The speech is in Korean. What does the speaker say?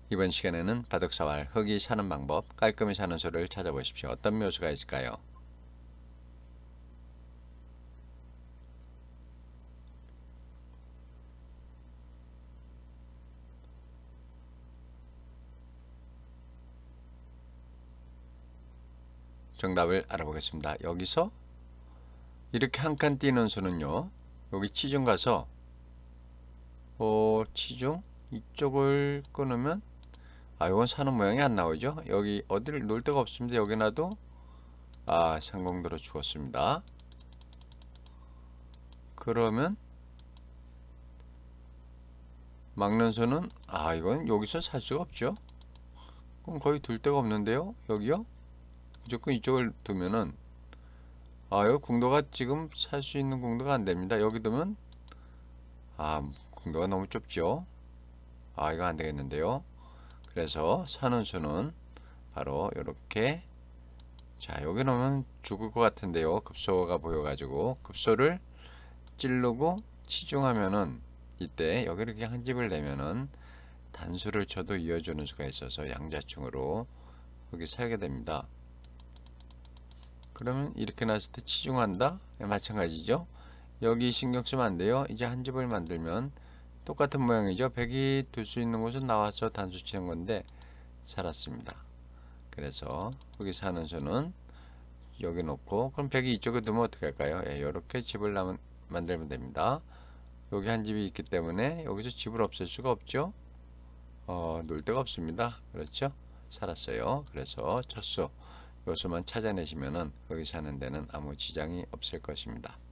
이번 시간에는 바둑사활 흙이 사는 방법, 깔끔히 사는 수를 찾아보십시오. 어떤 묘수가 있을까요? 정답을 알아보겠습니다. 여기서 이렇게 한 칸 띄는 수는요, 여기 치중 가서 치중 이쪽을 끊으면 이건 사는 모양이 안 나오죠. 여기 어디를 놓을 데가 없습니다. 여기 놔도 상공도로 죽었습니다. 그러면 막는 수는 이건 여기서 살 수가 없죠. 그럼 거의 둘 데가 없는데요. 여기요? 무조건 이쪽을 두면은 여기 궁도가 지금 살 수 있는 궁도가 안 됩니다. 여기 두면 궁도가 너무 좁죠. 이거 안 되겠는데요. 그래서 사는 수는 바로 이렇게, 자, 여기 놓으면 죽을 것 같은데요. 급소가 보여가지고 급소를 찌르고 치중하면은 이때 여기를 이렇게 한 집을 내면은 단수를 쳐도 이어주는 수가 있어서 양자충으로 여기 살게 됩니다. 그러면 이렇게 놨을 때 치중한다? 마찬가지죠. 여기 신경 쓰면 안 돼요. 이제 한 집을 만들면 똑같은 모양이죠. 백이 둘 수 있는 곳은 나와서 단수 치는 건데 살았습니다. 그래서 여기 사는 수는 여기 놓고, 그럼 백이 이쪽에 두면 어떻게 할까요? 이렇게 집을 만들면 됩니다. 여기 한 집이 있기 때문에 여기서 집을 없앨 수가 없죠. 놀 데가 없습니다. 그렇죠? 살았어요. 그래서 첫수 요수만 찾아내시면은 여기 사는 데는 아무 지장이 없을 것입니다.